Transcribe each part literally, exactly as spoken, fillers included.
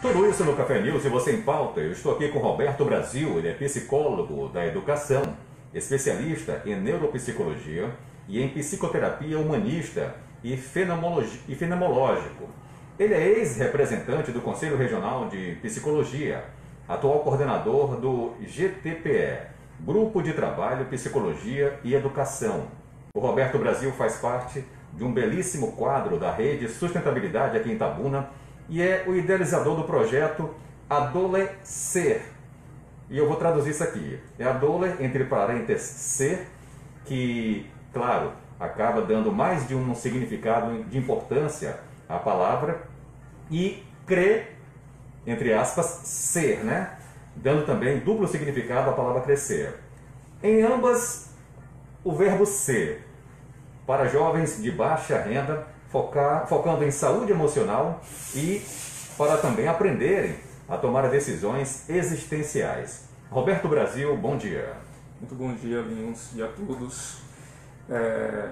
Tudo isso no Café News e você em pauta. Eu estou aqui com Roberto Brasil, ele é psicólogo da educação, especialista em neuropsicologia e em psicoterapia humanista e fenomenologi- e fenomenológico. Ele é ex-representante do Conselho Regional de Psicologia, atual coordenador do G T P E, Grupo de Trabalho, Psicologia e Educação. O Roberto Brasil faz parte de um belíssimo quadro da Rede Sustentabilidade aqui em Itabuna e é o idealizador do projeto Adolescer. E eu vou traduzir isso aqui. É Adole, entre parênteses, ser, que, claro, acaba dando mais de um significado de importância à palavra, e crer, entre aspas, ser, né? Dando também duplo significado à palavra crescer. Em ambas, o verbo ser, para jovens de baixa renda, focar, focando em saúde emocional e para também aprenderem a tomar decisões existenciais. Roberto Brasil, bom dia. Muito bom dia, Linhos, e a todos. É...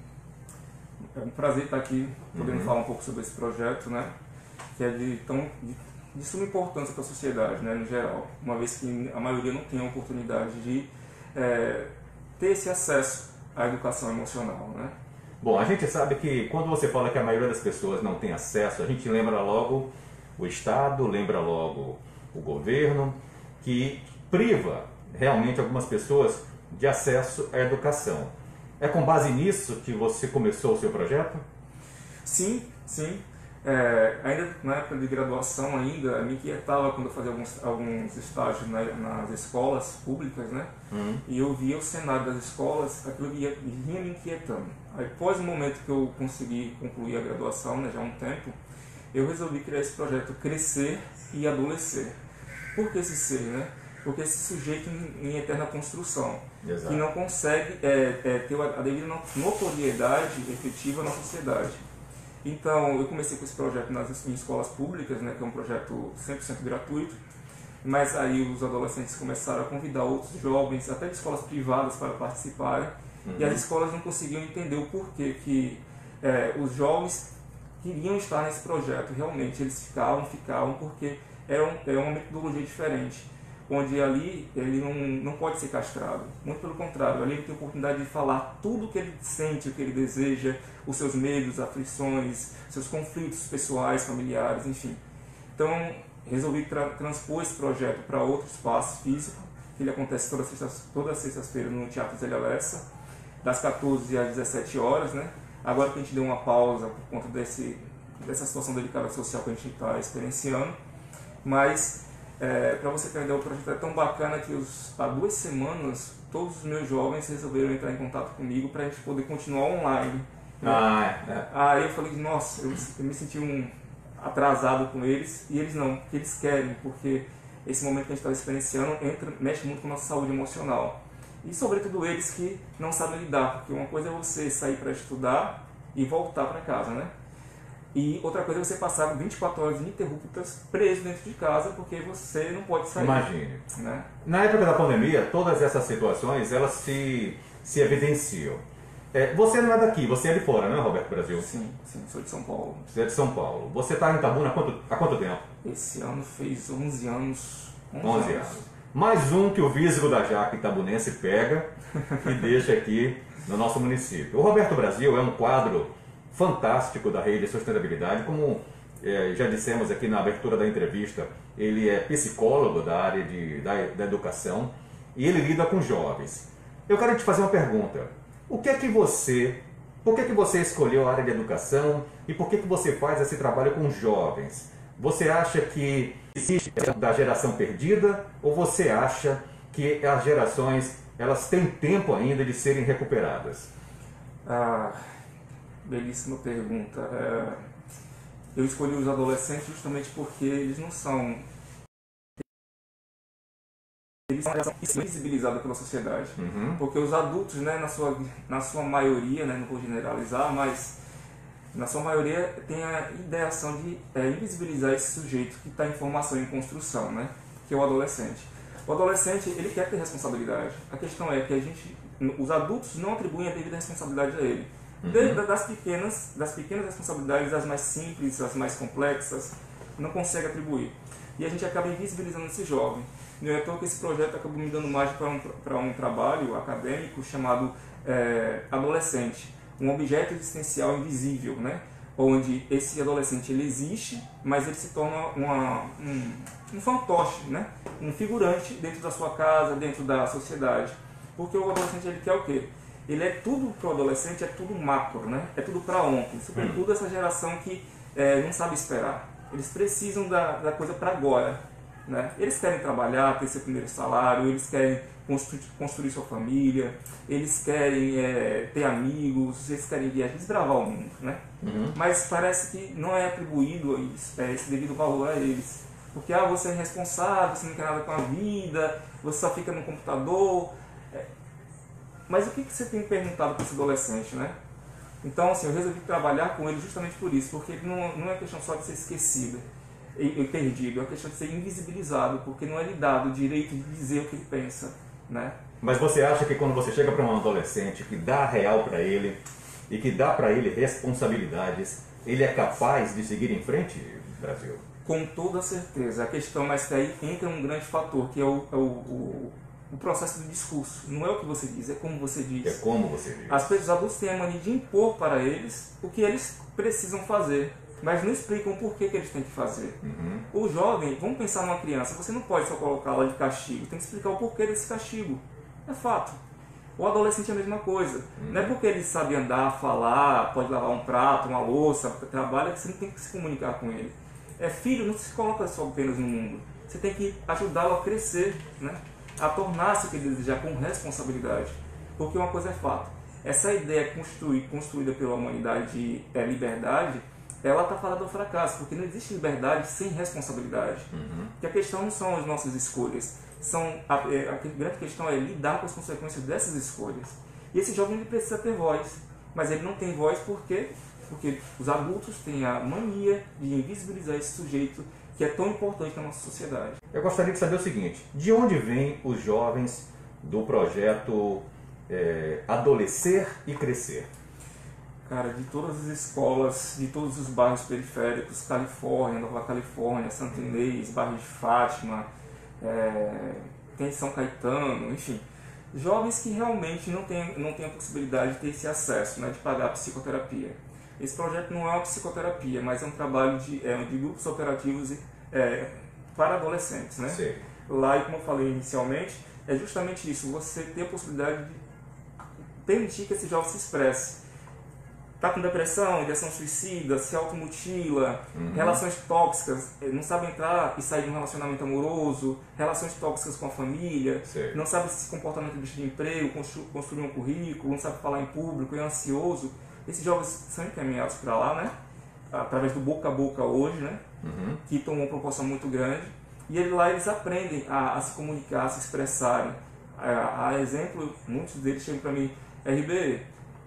é um prazer estar aqui, podendo uhum. falar um pouco sobre esse projeto, né? Que é de, tão, de, de suma importância para a sociedade, né, no geral, uma vez que a maioria não tem a oportunidade de é, ter esse acesso à educação emocional, né? Bom, a gente sabe que quando você fala que a maioria das pessoas não tem acesso, a gente lembra logo o Estado, lembra logo o governo, que priva realmente algumas pessoas de acesso à educação. É com base nisso que você começou o seu projeto? Sim, sim. É, ainda na época de graduação ainda, me inquietava quando eu fazia alguns, alguns estágios na, nas escolas públicas, né? Uhum. E eu via o cenário das escolas, aquilo vinha, vinha me inquietando. Aí, após o momento que eu consegui concluir a graduação, né, já há um tempo, eu resolvi criar esse projeto Crescer e Adolescer. Por que esse ser, né? Porque esse sujeito em, em eterna construção, Exato. que não consegue é, é, ter a devida notoriedade efetiva na sociedade. Então, eu comecei com esse projeto nas em escolas públicas, né, que é um projeto cem por cento gratuito, mas aí os adolescentes começaram a convidar outros jovens, até de escolas privadas, para participarem, uhum. e as escolas não conseguiam entender o porquê que é, os jovens queriam estar nesse projeto. Realmente, eles ficavam, ficavam, porque era, um, era uma metodologia diferente, onde ali ele não, não pode ser castrado, muito pelo contrário, ali ele tem a oportunidade de falar tudo o que ele sente, o que ele deseja, os seus medos, aflições, seus conflitos pessoais, familiares, enfim. Então, resolvi tra transpor esse projeto para outro espaço físico, que ele acontece todas as sextas, todas as sextas-feiras no Teatro Zélia Lessa, das quatorze às dezessete horas, né? Agora que a gente deu uma pausa por conta desse, dessa situação delicada social que a gente está experienciando, mas É, para você entender, o projeto é tão bacana que os, há duas semanas todos os meus jovens resolveram entrar em contato comigo para a gente poder continuar online. Né? Ah, é. Aí eu falei, nossa, eu, eu me senti um atrasado com eles, e eles não, porque eles querem, porque esse momento que a gente está experienciando entra, mexe muito com a nossa saúde emocional. E sobretudo eles que não sabem lidar, porque uma coisa é você sair para estudar e voltar para casa, né? E outra coisa é você passar vinte e quatro horas ininterruptas preso dentro de casa, porque você não pode sair. Imagine. Né? Na época da pandemia, todas essas situações, elas se, se evidenciam. É, você não é daqui, você é de fora, né, Roberto Brasil? Sim, sim, sou de São Paulo. Você é de São Paulo. Você está em Itabuna há quanto, há quanto tempo? Esse ano fez onze anos. onze anos. Mais um que o Visgo da Jaca itabunense pega e deixa aqui no nosso município. O Roberto Brasil é um quadro fantástico da Rede Sustentabilidade, como é, já dissemos aqui na abertura da entrevista, ele é psicólogo da área de, da, da educação e ele lida com jovens. Eu quero te fazer uma pergunta. O que é que você, por que é que você escolheu a área de educação e por que é que você faz esse trabalho com jovens? Você acha que existe da geração perdida ou você acha que as gerações elas têm tempo ainda de serem recuperadas? Ah... Belíssima pergunta. É, eu escolhi os adolescentes justamente porque eles não são... Eles são invisibilizados pela sociedade. Uhum. Porque os adultos, né, na, sua, na sua maioria, né, não vou generalizar, mas na sua maioria tem a ideação de é, invisibilizar esse sujeito que está em formação, em construção, né, que é o adolescente. O adolescente, ele quer ter responsabilidade. A questão é que a gente, os adultos não atribuem a devida responsabilidade a ele. Desde das pequenas, das pequenas responsabilidades, as mais simples, as mais complexas, não consegue atribuir. E a gente acaba invisibilizando esse jovem. Não é à toa que esse projeto acabou me dando margem para um, para um trabalho acadêmico chamado é, Adolescente, um objeto existencial invisível, né? Onde esse adolescente ele existe, mas ele se torna uma, um, um fantoche, né? Um figurante dentro da sua casa, dentro da sociedade. Porque o adolescente ele quer o quê? Ele é tudo para o adolescente, é tudo macro, né? É tudo para ontem, sobretudo essa geração que é, não sabe esperar. Eles precisam da, da coisa para agora, né? Eles querem trabalhar, ter seu primeiro salário, eles querem construir, construir sua família, eles querem é, ter amigos, eles querem viajar, desbravar o mundo, né? Uhum. Mas parece que não é atribuído a isso, é, esse devido valor a eles. Porque ah, você é irresponsável, você não quer nada com a vida, você só fica no computador. É, mas o que, que você tem perguntado para esse adolescente, né? Então, assim, eu resolvi trabalhar com ele justamente por isso, porque não, não é questão só de ser esquecido e, e perdido, é questão de ser invisibilizado, porque não é lhe dado o direito de dizer o que ele pensa, né? Mas você acha que quando você chega para um adolescente que dá real para ele e que dá para ele responsabilidades, ele é capaz de seguir em frente, Brasil? Com toda certeza. A questão, mas que aí entra um grande fator, que é o, é o, o o processo do discurso. Não é o que você diz, é como você diz. É como você diz. As pessoas adultas têm a mania de impor para eles o que eles precisam fazer, mas não explicam por que, que eles têm que fazer. Uhum. O jovem, vamos pensar numa criança, você não pode só colocá-la de castigo, tem que explicar o porquê desse castigo. É fato. O adolescente é a mesma coisa. Uhum. Não é porque ele sabe andar, falar, pode lavar um prato, uma louça, trabalha, que você não tem que se comunicar com ele. É filho, não se coloca só apenas no mundo. Você tem que ajudá-lo a crescer, né? A tornar-se o que ele desejar com responsabilidade. Porque uma coisa é fato, essa ideia construir, construída pela humanidade de é, liberdade, ela está falando do fracasso, porque não existe liberdade sem responsabilidade. Uhum. Porque a questão não são as nossas escolhas, são, a, a, a grande questão é lidar com as consequências dessas escolhas. E esse jovem ele precisa ter voz, mas ele não tem voz por quê? Porque os adultos têm a mania de invisibilizar esse sujeito que é tão importante na nossa sociedade. Eu gostaria de saber o seguinte, de onde vêm os jovens do projeto é, Adolescer e Crescer? Cara, de todas as escolas, de todos os bairros periféricos, Califórnia, Nova Califórnia, Santo Inês, bairro de Fátima, é, tem São Caetano, enfim. Jovens que realmente não têm, não têm a possibilidade de ter esse acesso, né, de pagar a psicoterapia. Esse projeto não é uma psicoterapia, mas é um trabalho de, é, de grupos operativos é, para adolescentes, né? Sim. Lá, e como eu falei inicialmente, é justamente isso, você ter a possibilidade de permitir que esse jovem se expresse. Está com depressão, ideação suicida, se automutila, uhum. relações tóxicas, não sabe entrar e sair de um relacionamento amoroso, relações tóxicas com a família, Sim. não sabe se comportar no de emprego, construir um currículo, não sabe falar em público, é ansioso. Esses jovens são encaminhados para lá, né? Através do boca a boca hoje, né? Uhum. Que tomou uma proporção muito grande. E ele, lá eles aprendem a, a se comunicar, a se expressarem. A, a exemplo, muitos deles chegam para mim, R B,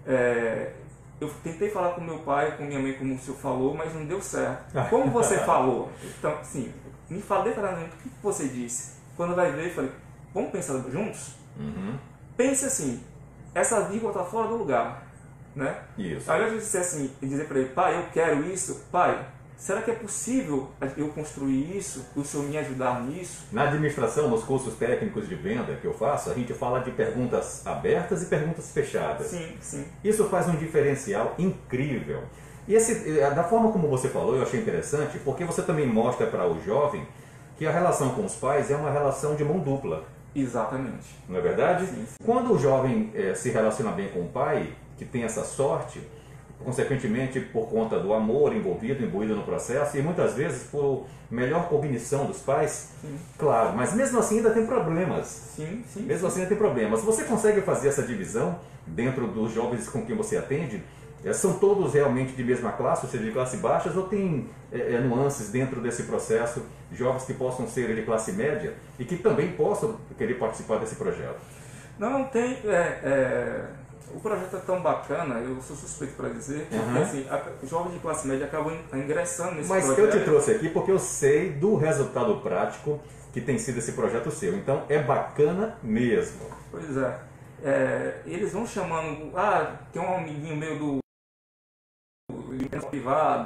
é, eu tentei falar com meu pai, com minha mãe, como o senhor falou, mas não deu certo. Como você falou? Então, assim, me fala detalhadamente o que você disse. Quando vai ver, eu falei, vamos pensar juntos? Uhum. Pense assim, essa vírgula está fora do lugar. Né? Isso. Ao invés de dizer assim, e dizer para ele, pai, eu quero isso, pai, será que é possível eu construir isso, o senhor me ajudar nisso? Na administração, nos cursos técnicos de venda que eu faço, a gente fala de perguntas abertas e perguntas fechadas. Sim, sim. Isso faz um diferencial incrível. E esse, da forma como você falou, eu achei interessante, porque você também mostra para o jovem que a relação com os pais é uma relação de mão dupla. Exatamente. Não é verdade? Sim, sim. Quando o jovem é, se relaciona bem com o pai, que tem essa sorte, consequentemente por conta do amor envolvido, imbuído no processo, e muitas vezes por melhor cognição dos pais, sim. claro, mas mesmo assim ainda tem problemas. Sim, sim, mesmo sim. assim ainda tem problemas. Você consegue fazer essa divisão dentro dos jovens com quem você atende? São todos realmente de mesma classe, ou seja, de classe baixas, ou tem é, nuances dentro desse processo, jovens que possam ser de classe média e que também possam querer participar desse projeto? Não, tem... É, é... O projeto é tão bacana, eu sou suspeito para dizer, que uhum. assim, a, jovens de classe média acabam ingressando nesse Mas projeto. Mas eu te trouxe aqui porque eu sei do resultado prático que tem sido esse projeto seu. Então é bacana mesmo. Pois é. é eles vão chamando, ah, tem um amiguinho meu do, do privada,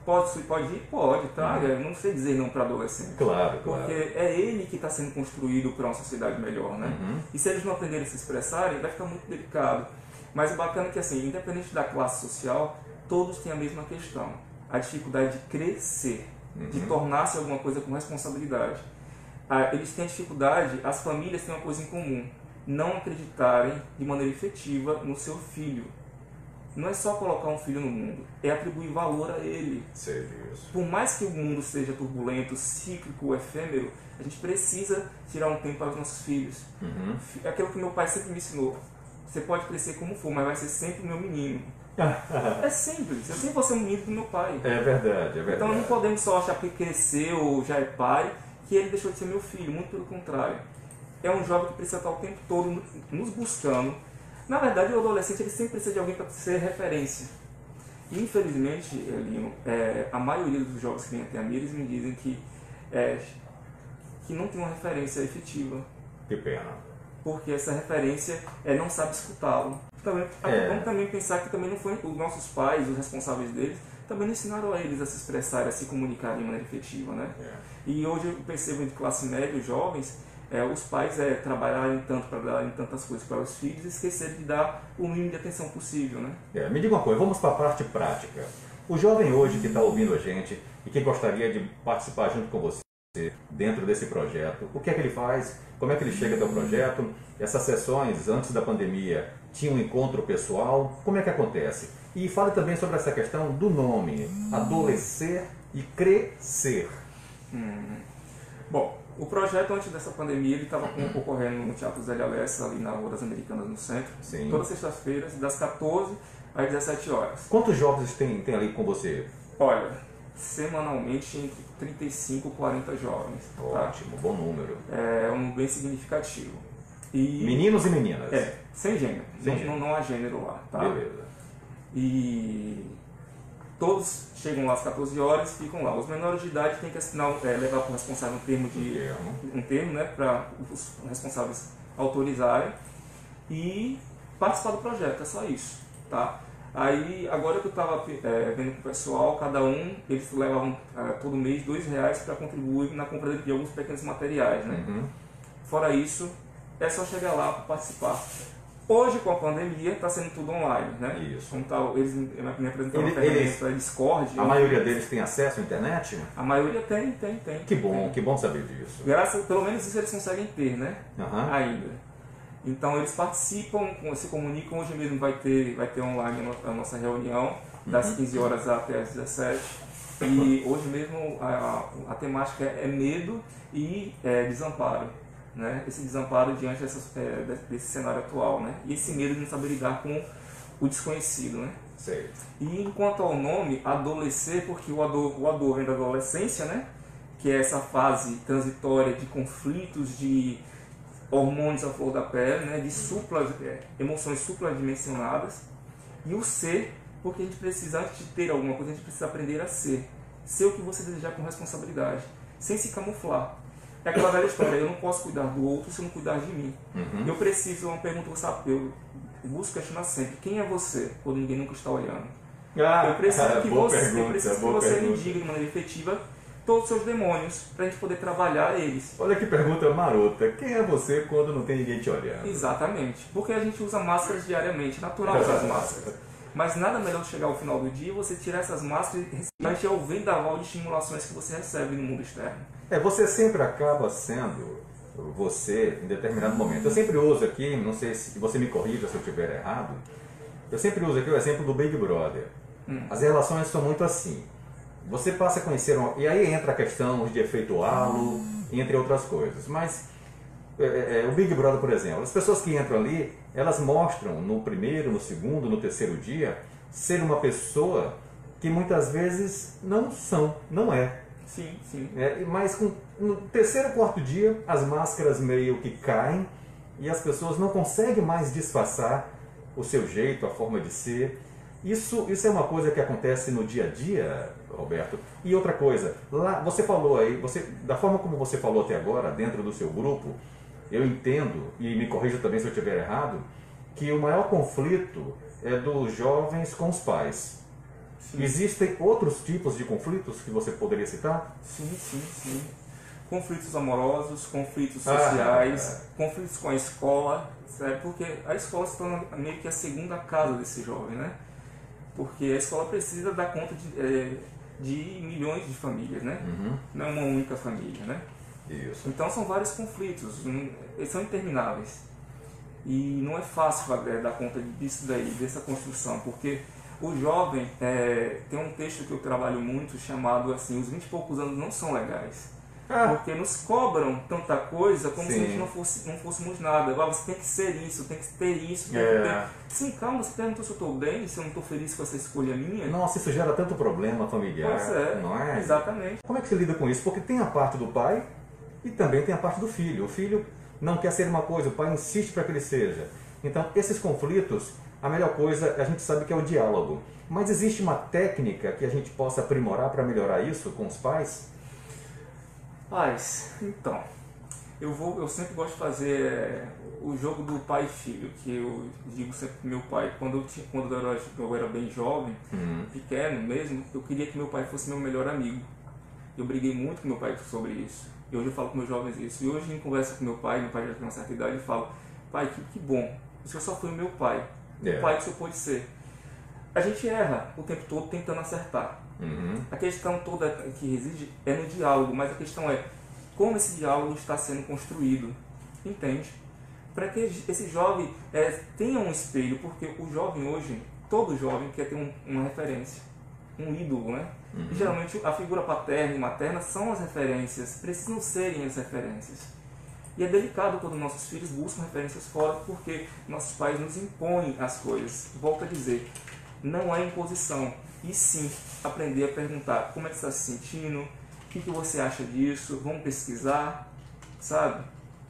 Pode, pode ir? Pode, tá? Eu não sei dizer não para adolescente. Claro, claro. Porque é ele que está sendo construído para uma sociedade melhor, né? Uhum. E se eles não aprenderem a se expressarem, vai ficar muito delicado. Mas o bacana é que, assim, independente da classe social, todos têm a mesma questão. A dificuldade de crescer, uhum. de tornar-se alguma coisa com responsabilidade. Ah, eles têm a dificuldade, as famílias têm uma coisa em comum, não acreditarem de maneira efetiva no seu filho. Não é só colocar um filho no mundo, é atribuir valor a ele. Sei disso. Por mais que o mundo seja turbulento, cíclico, efêmero, a gente precisa tirar um tempo para os nossos filhos. Uhum. É aquilo que meu pai sempre me ensinou. Você pode crescer como for, mas vai ser sempre o meu menino. É simples, eu sempre vou ser um menino do meu pai. É verdade, é verdade. Então não podemos só achar que cresceu ou já é pai, que ele deixou de ser meu filho, muito pelo contrário. É um jovem que precisa estar o tempo todo nos buscando. Na verdade, o adolescente ele sempre precisa de alguém para ser referência. E, infelizmente, Lino, é, a maioria dos jovens que vêm até a mim, eles me dizem que, é, que não tem uma referência efetiva. Que pena. Porque essa referência é, não sabe escutá-lo. Também, é. Vamos também pensar que também não foi os nossos pais, os responsáveis deles, também não ensinaram a eles a se expressar, a se comunicar de maneira efetiva, né? É. E hoje eu percebo em classe média, jovens, É, os pais é, trabalharem tanto para darem tantas coisas para os filhos e esquecerem de dar o mínimo de atenção possível, né? É, me diga uma coisa, vamos para a parte prática. O jovem hoje que está ouvindo a gente e que gostaria de participar junto com você dentro desse projeto, o que é que ele faz? Como é que ele chega até o projeto? Essas sessões antes da pandemia tinham um encontro pessoal? Como é que acontece? E fale também sobre essa questão do nome, adolescer e crescer. Hum. Bom, o projeto, antes dessa pandemia, ele estava ocorrendo no Teatro Zélia Lessa, ali na Rua das Americanas, no centro. Sim. Todas as sextas-feiras, das quatorze às dezessete horas. Quantos jovens tem, tem ali com você? Olha, semanalmente entre trinta e cinco e quarenta jovens. Ótimo, tá? Bom número. É um bem significativo. E, meninos e meninas? É, sem gênero. Sem não, gênero. Não, não há gênero lá, tá? Beleza. E todos chegam lá às quatorze horas e ficam lá. Os menores de idade têm que assinar, é, levar para o responsável um termo, de, termo. um termo né, para os responsáveis autorizarem e participar do projeto, é só isso. Tá? Aí, agora que eu estava é, vendo com o pessoal, cada um, eles levavam é, todo mês dois reais para contribuir na compra de alguns pequenos materiais. Né? Uhum. Fora isso, é só chegar lá para participar. Hoje, com a pandemia, está sendo tudo online, né? Isso. Como tá, eles me apresentaram Ele, uma ferramenta eles, Discord. A maioria deles tem acesso à internet? A maioria tem, tem, tem. Que bom, tem. que bom saber disso. Graças, pelo menos isso eles conseguem ter, né? Uhum. Ainda. Então eles participam, se comunicam. Hoje mesmo vai ter, vai ter online a nossa reunião, das uhum. quinze horas até as dezessete. E hoje mesmo a, a temática é medo e é, desamparo. Né? Esse desamparo diante dessas, é, desse cenário atual, né? E esse medo de não saber lidar com o desconhecido, né? Sei. E enquanto ao nome, adolescer, porque o ador, o ador vem da adolescência, né? Que é essa fase transitória de conflitos, de hormônios à flor da pele, né? De suplas, é, emoções supradimensionadas. E o ser, porque a gente precisa, antes de ter alguma coisa, a gente precisa aprender a ser. Ser o que você desejar com responsabilidade, sem se camuflar. É aquela velha história, eu não posso cuidar do outro se eu não cuidar de mim. Uhum. Eu preciso, uma pergunta, eu busco questionar sempre, quem é você quando ninguém nunca está olhando? Ah, eu preciso que você, pergunta, eu preciso que você pergunta. me diga de maneira efetiva todos os seus demônios, para a gente poder trabalhar eles. Olha que pergunta marota, quem é você quando não tem ninguém te olhando? Exatamente, porque a gente usa máscaras diariamente, natural usar as máscaras. Mas nada melhor de chegar ao final do dia e você tirar essas máscaras e reagir ao vendaval de estimulações que você recebe no mundo externo. É, você sempre acaba sendo você em determinado momento. Eu sempre uso aqui, não sei se você me corrija se eu estiver errado, eu sempre uso aqui o exemplo do Big Brother. Hum. As relações são muito assim. Você passa a conhecer, um, e aí entra a questão de efeito halo, entre outras coisas. Mas é, é, o Big Brother, por exemplo, as pessoas que entram ali, elas mostram no primeiro, no segundo, no terceiro dia, ser uma pessoa que muitas vezes não são, não é. Sim, sim. É, mas com, no terceiro, quarto dia, as máscaras meio que caem e as pessoas não conseguem mais disfarçar o seu jeito, a forma de ser. Isso, isso é uma coisa que acontece no dia a dia, Roberto. E outra coisa, lá você falou aí, você, da forma como você falou até agora, dentro do seu grupo, eu entendo, e me corrija também se eu estiver errado, que o maior conflito é dos jovens com os pais. Sim. Existem outros tipos de conflitos que você poderia citar? Sim, sim, sim. Conflitos amorosos, conflitos sociais, ah, conflitos com a escola, certo? Porque a escola se torna meio que a segunda casa desse jovem, né? Porque a escola precisa dar conta de, é, de milhões de famílias, né? Uhum. Não é uma única família, né? Isso. Então são vários conflitos, eles são intermináveis. E não é fácil é, dar conta disso daí, dessa construção, porque o jovem, é, tem um texto que eu trabalho muito chamado assim, os vinte e poucos anos não são legais. Ah. Porque nos cobram tanta coisa como Sim. se a gente não, fosse, não fôssemos nada. Ah, você tem que ser isso, tem que ter isso, tem É. que ter... Sim, calma, você perguntou se eu estou bem, se eu não estou feliz com essa escolha minha. Nossa, isso gera tanto problema familiar, Pois é, não é? exatamente. Como é que você lida com isso? Porque tem a parte do pai e também tem a parte do filho. O filho não quer ser uma coisa, o pai insiste para que ele seja. Então, esses conflitos, a melhor coisa a gente sabe que é o diálogo. Mas existe uma técnica que a gente possa aprimorar para melhorar isso com os pais? Pais, então, eu, vou, eu sempre gosto de fazer é, o jogo do pai e filho, que eu digo sempre pro meu pai, quando eu, tinha, quando eu, era, eu era bem jovem, Uhum. pequeno mesmo, eu queria que meu pai fosse meu melhor amigo. Eu briguei muito com meu pai sobre isso. E hoje eu falo com meus jovens isso. E hoje em conversa com meu pai, meu pai já tem uma certa idade, eu falo, pai, que, que bom, o senhor só foi o meu pai, É. o pai que o senhor pode ser. A gente erra o tempo todo tentando acertar. Uhum. A questão toda que reside é no diálogo, mas a questão é como esse diálogo está sendo construído, entende? Para que esse jovem é, tenha um espelho, porque o jovem hoje, todo jovem quer ter um, uma referência, um ídolo, né? Uhum. E, geralmente a figura paterna e materna são as referências, precisam serem as referências. E é delicado quando nossos filhos buscam referências fora, porque nossos pais nos impõem as coisas. Volto a dizer, não é imposição, e sim aprender a perguntar como é que você está se sentindo, o que, que você acha disso, vamos pesquisar, sabe?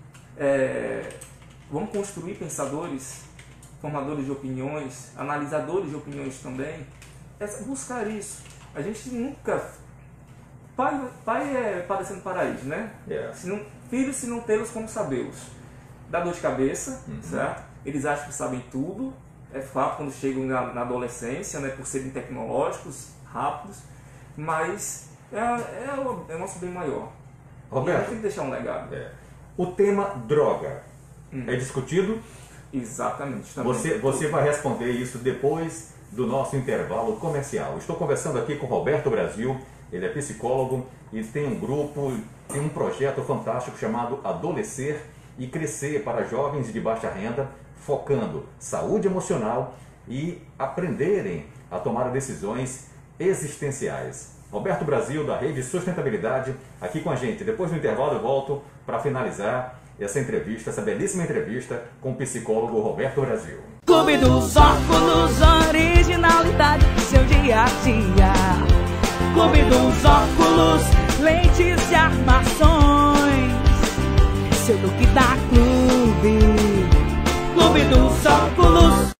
É, vamos construir pensadores, formadores de opiniões, analisadores de opiniões também, é buscar isso. A gente nunca... Pai, pai é parecendo paraíso, né? Yeah. Se não, filhos, se não tê-los, como sabê-los? Dá dor de cabeça, Uhum. certo? Eles acham que sabem tudo, é fato quando chegam na, na adolescência, né, por serem tecnológicos, rápidos, mas é, é, o, é o nosso bem maior. Roberto, e a gente tem que deixar um legado. É. O tema droga Hum. é discutido? Exatamente. Também. Você, você vai responder isso depois do nosso intervalo comercial. Estou conversando aqui com Roberto Brasil, ele é psicólogo e tem um grupo, tem um projeto fantástico chamado Adolescer e Crescer para jovens de baixa renda, focando saúde emocional e aprenderem a tomar decisões existenciais. Roberto Brasil, da Rede Sustentabilidade, aqui com a gente. Depois do intervalo eu volto para finalizar essa entrevista, essa belíssima entrevista com o psicólogo Roberto Brasil. Clube dos Óculos, originalidade do seu dia a dia. Clube dos Óculos, lentes e armações. Seu look da Clube. Clube dos Óculos.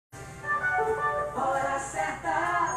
Hora certa.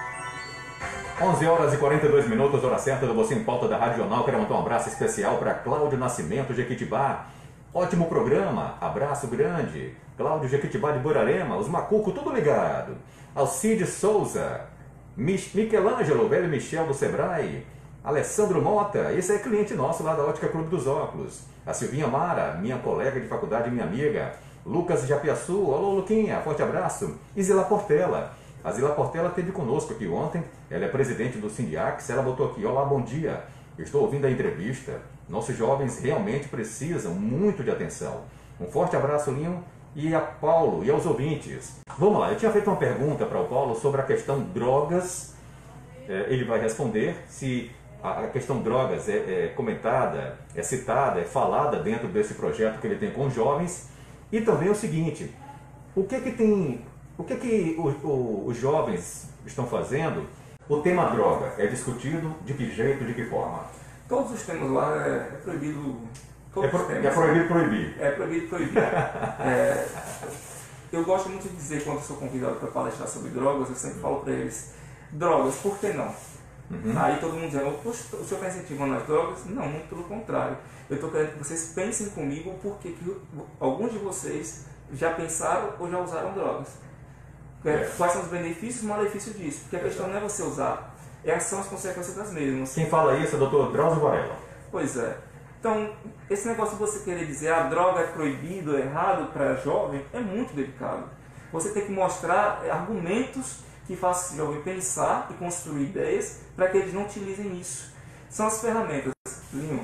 onze horas e quarenta e dois minutos, hora certa do Você em Pauta da Rádio Jornal. Quero mandar um abraço especial para Cláudio Nascimento de Jequitibá. Ótimo programa, abraço grande. Cláudio Jequitibá de Borarema, os Macuco, tudo ligado. Alcide Souza, Mich Michelangelo, velho Michel do Sebrae. Alessandro Mota, esse é cliente nosso lá da Ótica Clube dos Óculos. A Silvinha Mara, minha colega de faculdade, minha amiga. Lucas Japiaçu, alô Luquinha, forte abraço. E Zila Portela. A Zila Portela esteve conosco aqui ontem, ela é presidente do Sindiax, ela botou aqui, olá, bom dia. Eu estou ouvindo a entrevista. Nossos jovens realmente precisam muito de atenção. Um forte abraço, Linho, e a Paulo e aos ouvintes. Vamos lá, eu tinha feito uma pergunta para o Paulo sobre a questão drogas. É, ele vai responder se a questão drogas é, é comentada, é citada, é falada dentro desse projeto que ele tem com os jovens. E também o seguinte, o que que tem, o que que o, o, os jovens estão fazendo? O tema droga é discutido de que jeito, de que forma? Todos os temas lá é, é proibido. Todos É, pro, os temas, é proibido proibir. É proibido proibir. é, eu gosto muito de dizer, quando eu sou convidado para palestrar sobre drogas, eu sempre falo para eles, drogas, por que não? Uhum. Aí todo mundo diz, poxa, o senhor está incentivando as drogas? Não, muito pelo contrário. Eu estou querendo que vocês pensem comigo porque que alguns de vocês já pensaram ou já usaram drogas. É. Quais são os benefícios e os malefícios disso? Porque a questão não é você usar, é, são as consequências das mesmas. Quem fala isso é o doutor Drauzio Varela. Pois é. Então, esse negócio de você querer dizer a droga é proibido, é errado para jovem, é muito delicado. Você tem que mostrar argumentos que façam esse jovem pensar e construir ideias para que eles não utilizem isso. São as ferramentas, Lino,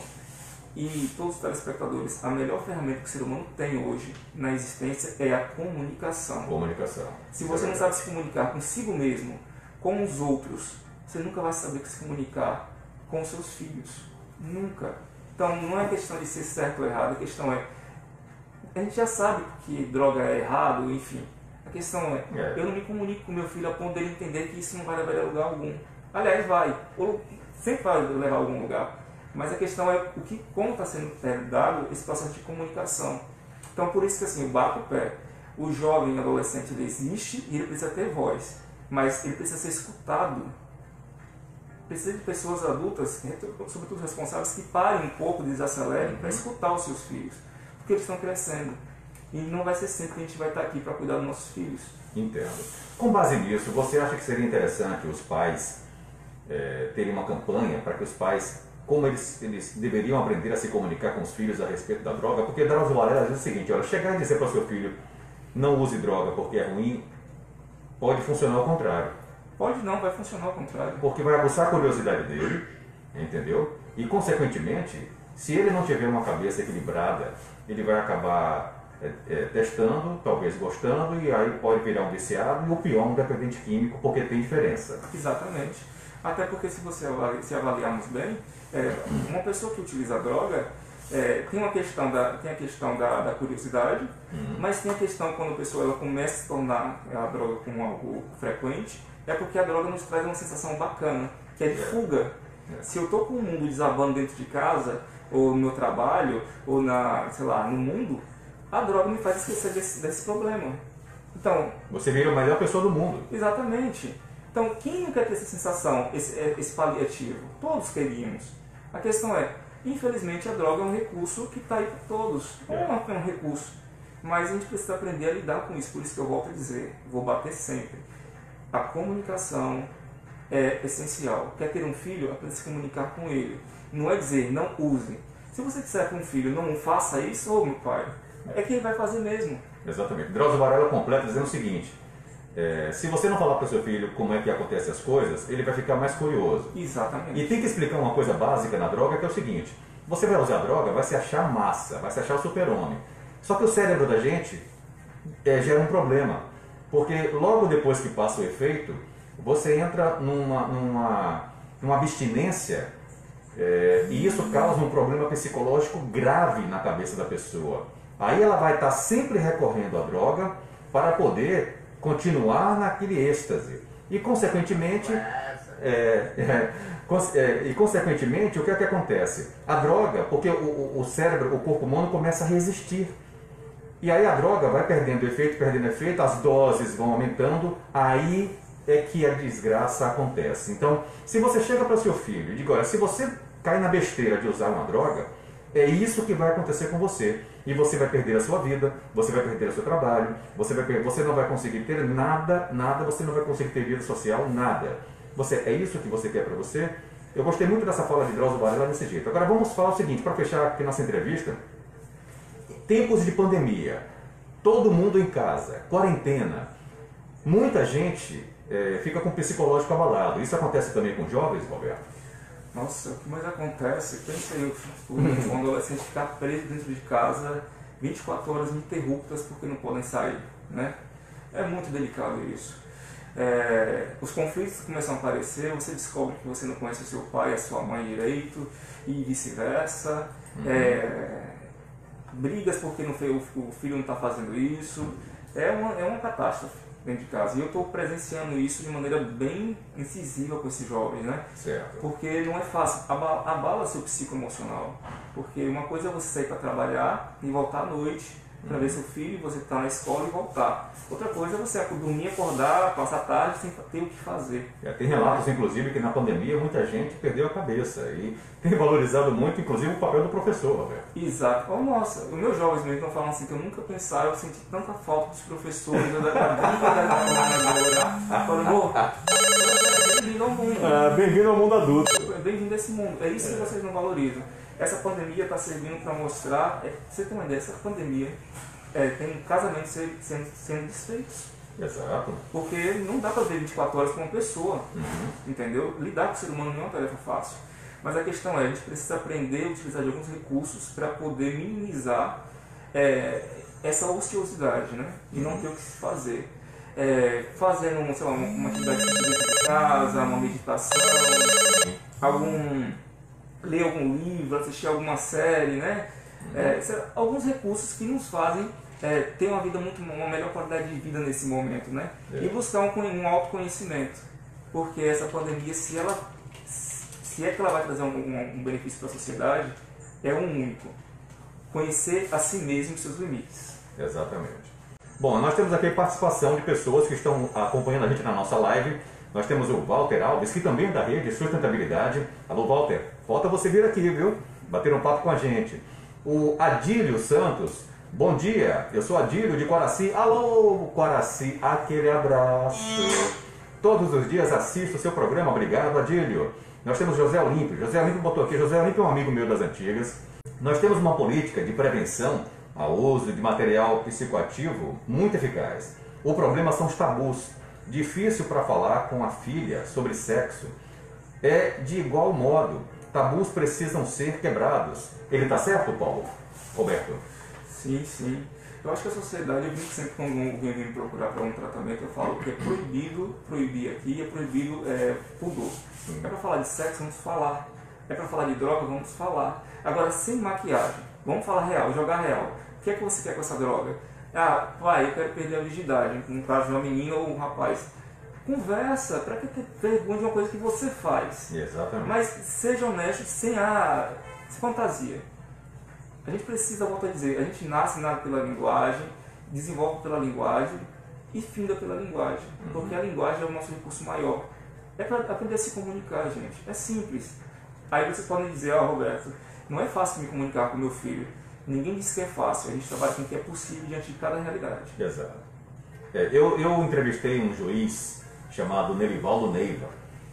e todos os telespectadores, a melhor ferramenta que o ser humano tem hoje na existência é a comunicação. Comunicação. Se você não sabe se comunicar consigo mesmo, com os outros, você nunca vai saber se comunicar com os seus filhos. Nunca. Então não é questão de ser certo ou errado, a questão é... A gente já sabe que droga é errado, enfim. A questão é, é, eu não me comunico com meu filho a ponto dele entender que isso não vai levar ele a lugar algum. Aliás, vai. Ou sempre vai levar a algum lugar. Mas a questão é o que, como está sendo é, dado esse processo de comunicação. Então, por isso que assim, eu bato o pé. O jovem adolescente ele existe e ele precisa ter voz. Mas ele precisa ser escutado. Precisa de pessoas adultas, sobretudo responsáveis, que parem um pouco, desacelerem para escutar os seus filhos. Porque eles estão crescendo. E não vai ser sempre que a gente vai estar aqui para cuidar dos nossos filhos. Entendo. Com base nisso, você acha que seria interessante os pais é, terem uma campanha para que os pais, como eles, eles deveriam aprender a se comunicar com os filhos a respeito da droga? Porque Drauzio Varela diz o seguinte, olha, chegar e dizer para o seu filho não use droga porque é ruim, pode funcionar ao contrário. Pode não, vai funcionar ao contrário. Porque vai aguçar a curiosidade dele, entendeu? E, consequentemente, se ele não tiver uma cabeça equilibrada, ele vai acabar é, é, testando, talvez gostando, e aí pode virar um viciado, e o pior, um dependente químico, porque tem diferença. Exatamente. Até porque, se você avali, se avaliarmos bem, é, uma pessoa que utiliza droga, é, tem, uma questão da, tem a questão da, da curiosidade, uhum. mas tem a questão quando a pessoa ela começa a se tornar a droga como algo frequente, é porque a droga nos traz uma sensação bacana, que é de fuga. É. Se eu estou com o mundo desabando dentro de casa, ou no meu trabalho, ou na, sei lá, no mundo, a droga me faz esquecer desse, desse problema. Então, você vira a melhor pessoa do mundo. Exatamente. Então, quem não quer ter essa sensação, esse, esse paliativo? Todos queríamos. A questão é, infelizmente, a droga é um recurso que está aí para todos. É. É um recurso. Mas a gente precisa aprender a lidar com isso. Por isso que eu volto a dizer, vou bater sempre. A comunicação é essencial. Quer ter um filho? Aprenda a se comunicar com ele. Não é dizer, não use. Se você disser para um filho, não faça isso, ô meu pai, é que ele vai fazer mesmo. Exatamente. Drauzio Varela completa dizendo o seguinte, é, se você não falar para o seu filho como é que acontecem as coisas, ele vai ficar mais curioso. Exatamente. E tem que explicar uma coisa básica na droga, que é o seguinte, você vai usar a droga, vai se achar massa, vai se achar o super-homem. Só que o cérebro da gente é, gera um problema. Porque logo depois que passa o efeito, você entra numa, numa, numa abstinência é, e isso causa um problema psicológico grave na cabeça da pessoa. Aí ela vai estar sempre recorrendo à droga para poder continuar naquele êxtase. E consequentemente, é, é, é, e, consequentemente o que é que acontece? A droga, porque o, o, o cérebro, o corpo humano começa a resistir. E aí a droga vai perdendo efeito, perdendo efeito, as doses vão aumentando, aí é que a desgraça acontece. Então, se você chega para o seu filho e diz, olha, se você cai na besteira de usar uma droga, é isso que vai acontecer com você. E você vai perder a sua vida, você vai perder o seu trabalho, você, vai perder, você não vai conseguir ter nada, nada, você não vai conseguir ter vida social, nada. Você, é isso que você quer para você? Eu gostei muito dessa fala de Drauzio Varela desse jeito. Agora vamos falar o seguinte, para fechar aqui nossa entrevista. Tempos de pandemia, todo mundo em casa, quarentena, muita gente é, fica com o psicológico abalado. Isso acontece também com jovens, Roberto? Nossa, o que mais acontece? Pensa aí, um adolescente ficar preso dentro de casa vinte e quatro horas ininterruptas porque não podem sair, né? É muito delicado isso. É, os conflitos começam a aparecer, você descobre que você não conhece o seu pai e a sua mãe direito, e vice-versa. Uhum. É, brigas porque não foi, o filho não está fazendo isso. É uma, é uma catástrofe dentro de casa. E eu estou presenciando isso de maneira bem incisiva com esses jovens, né? Certo. Porque não é fácil, abala, abala seu psicoemocional. Porque uma coisa é você sair para trabalhar e voltar à noite, para ver seu filho, você estar na escola e voltar. Outra coisa é você dormir, acordar, passar a tarde sem ter o que fazer. É, tem relatos, inclusive, que na pandemia muita gente perdeu a cabeça e tem valorizado muito, inclusive, o papel do professor, Roberto. Exato. Oh, nossa, os meus jovens mesmo estão falando assim que eu nunca pensava, eu senti tanta falta dos professores, da briga da coordenadora. Falando, amor, bem-vindo ao mundo. Ah, bem-vindo ao mundo adulto. Bem-vindo a esse mundo. É isso que vocês não valorizam. Essa pandemia está servindo para mostrar, é, você tem uma ideia, essa pandemia é, tem casamentos sendo, sendo desfeitos. Exato. Porque não dá para ver vinte e quatro horas com uma pessoa, Uhum. entendeu? Lidar com o ser humano não é uma tarefa fácil. Mas a questão é, a gente precisa aprender a utilizar de alguns recursos para poder minimizar é, essa ociosidade, né? E não ter o que se fazer. É, fazendo, sei lá, uma, uma atividade de casa, uma meditação, algum... ler algum livro, assistir alguma série, né? É, alguns recursos que nos fazem é, ter uma vida muito, uma melhor qualidade de vida nesse momento, né? É. E buscar um, um autoconhecimento, porque essa pandemia, se ela, se é que ela vai trazer um, um, um benefício para a sociedade, é um único: conhecer a si mesmo e seus limites. Exatamente. Bom, nós temos aqui a participação de pessoas que estão acompanhando a gente na nossa live. Nós temos o Walter Alves, que também é da rede Sustentabilidade. Alô, Walter, falta você vir aqui, viu? Bater um papo com a gente. O Adílio Santos, bom dia, eu sou Adílio de Quaraci. Alô, Quaraci, aquele abraço. Todos os dias assisto o seu programa, obrigado, Adílio. Nós temos José Olímpio, José Olímpio botou aqui, José Olímpio é um amigo meu das antigas. Nós temos uma política de prevenção ao uso de material psicoativo muito eficaz. O problema são os tabus. Difícil para falar com a filha sobre sexo. É de igual modo, tabus precisam ser quebrados. Ele está certo, Paulo? Roberto? Sim, sim. Eu acho que a sociedade, eu vi que sempre quando alguém vem me procurar para um tratamento, eu falo que é proibido proibir aqui, é proibido é, pudor. É para falar de sexo, vamos falar. É para falar de droga, vamos falar. Agora, sem maquiagem, vamos falar real, jogar real. O que é que você quer com essa droga? Ah, pai, eu quero perder a virgindade, no caso de uma menina ou um rapaz. Conversa, para que ter vergonha de uma coisa que você faz? Exatamente. Mas seja honesto, sem a fantasia. A gente precisa, volto a dizer, a gente nasce nada pela linguagem, desenvolve pela linguagem e finda pela linguagem. Uhum. Porque a linguagem é o nosso recurso maior. É para aprender a se comunicar, gente. É simples. Aí vocês podem dizer, ó, oh, Roberto, não é fácil me comunicar com meu filho. Ninguém disse que é fácil, a gente trabalha com o que é possível diante de cada realidade. Exato. É, eu, eu entrevistei um juiz chamado Nerivaldo Neiva.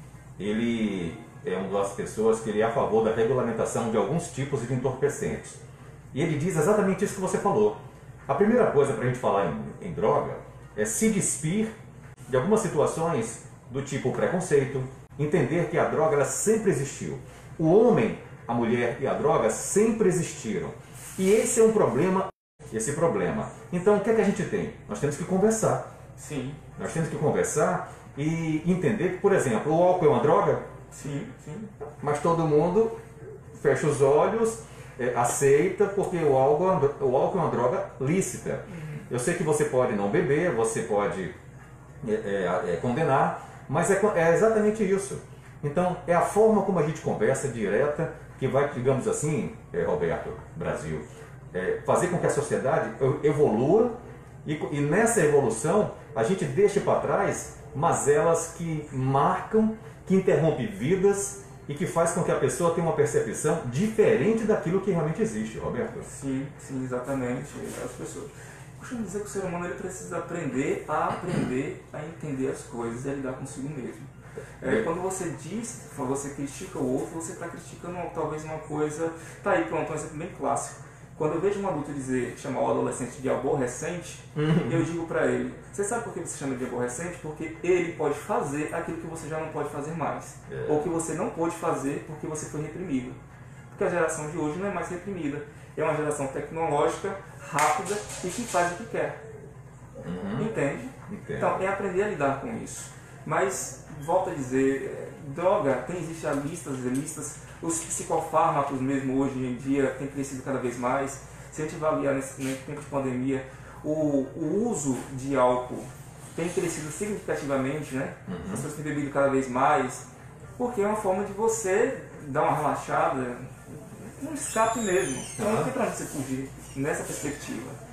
Ele é uma das pessoas que ele é a favor da regulamentação de alguns tipos de entorpecentes. E ele diz exatamente isso que você falou. A primeira coisa para a gente falar em, em droga é se despir de algumas situações do tipo preconceito, entender que a droga ela sempre existiu. O homem, a mulher e a droga sempre existiram. E esse é um problema, esse problema. Então, o que é que a gente tem? Nós temos que conversar. Sim. Nós temos que conversar e entender que, por exemplo, o álcool é uma droga? Sim, sim. Mas todo mundo fecha os olhos, é, aceita, porque o álcool, o álcool é uma droga lícita. Uhum. Eu sei que você pode não beber, você pode é, é, é, condenar, mas é, é exatamente isso. Então, é a forma como a gente conversa direta que vai, digamos assim, é, Roberto, Brasil, é, fazer com que a sociedade evolua e, e nessa evolução a gente deixe para trás mazelas que marcam, que interrompem vidas e que faz com que a pessoa tenha uma percepção diferente daquilo que realmente existe, Roberto. Sim, sim, exatamente. As pessoas... Costumo dizer que o ser humano ele precisa aprender a aprender a entender as coisas e a lidar consigo mesmo. É, quando você diz, quando você critica o outro, você está criticando talvez uma coisa... Tá aí, pronto, um exemplo bem clássico. Quando eu vejo um adulto dizer, chamar o adolescente de aborrecente, uhum. eu digo para ele, você sabe por que você chama de aborrecente? Porque ele pode fazer aquilo que você já não pode fazer mais. É. Ou que você não pôde fazer porque você foi reprimido. Porque a geração de hoje não é mais reprimida. É uma geração tecnológica, rápida e que faz o que quer. Uhum. Entende? Entendo. Então, é aprender a lidar com isso. Mas, volto a dizer, droga, tem, existem listas e listas, os psicofármacos mesmo hoje em dia têm crescido cada vez mais. Se a gente avaliar nesse, nesse tempo de pandemia, o, o uso de álcool tem crescido significativamente, né? Uhum. As pessoas têm bebido cada vez mais, porque é uma forma de você dar uma relaxada, um escape mesmo. Então não tem pra onde você fugir nessa perspectiva.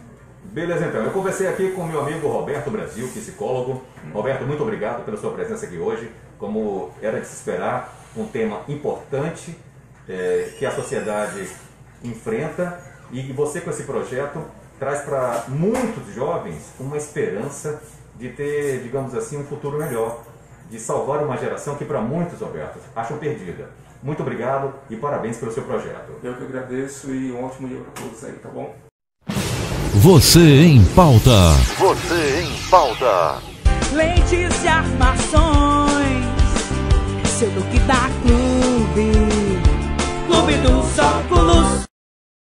Beleza, então. Eu conversei aqui com meu amigo Roberto Brasil, psicólogo. Roberto, muito obrigado pela sua presença aqui hoje. Como era de se esperar, um tema importante é, que a sociedade enfrenta e que você, com esse projeto, traz para muitos jovens uma esperança de ter, digamos assim, um futuro melhor, de salvar uma geração que para muitos, Roberto, acham perdida. Muito obrigado e parabéns pelo seu projeto. Eu que agradeço e um ótimo dia para todos aí, tá bom? Você em Pauta. Você em Pauta. Lentes e armações, seu look da Clube, Clube do